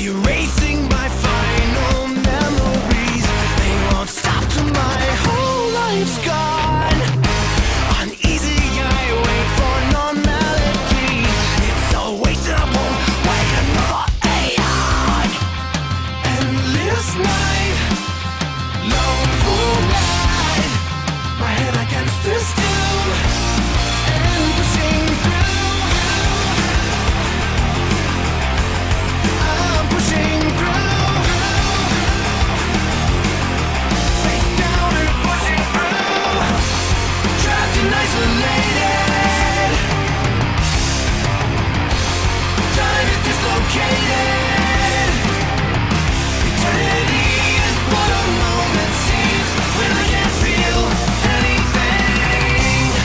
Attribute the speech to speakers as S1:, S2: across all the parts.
S1: erasing my final memories. They won't stop till my whole life's gone. Uneasy, I wait for normality. It's a waste and I won't wait another aeon. Endless night, long full night. My head against the steel and pushing through. I'm pushing through. Face down and pushing through. Trapped and isolated. Time is dislocated. Eternity is what a moment seems when I can't feel anything.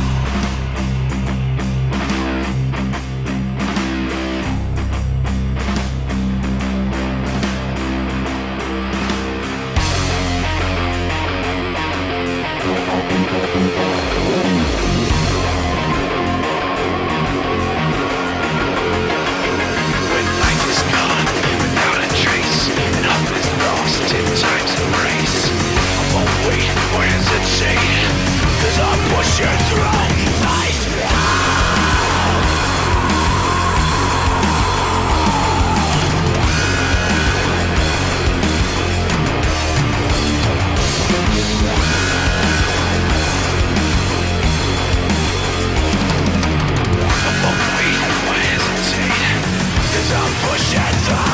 S1: When light is gone, without a trace, and hope is lost in time's embrace, I won't wait or hesitate, 'cause I'll push you through. Face I won't wait or hesitate, 'cause I'll push you through.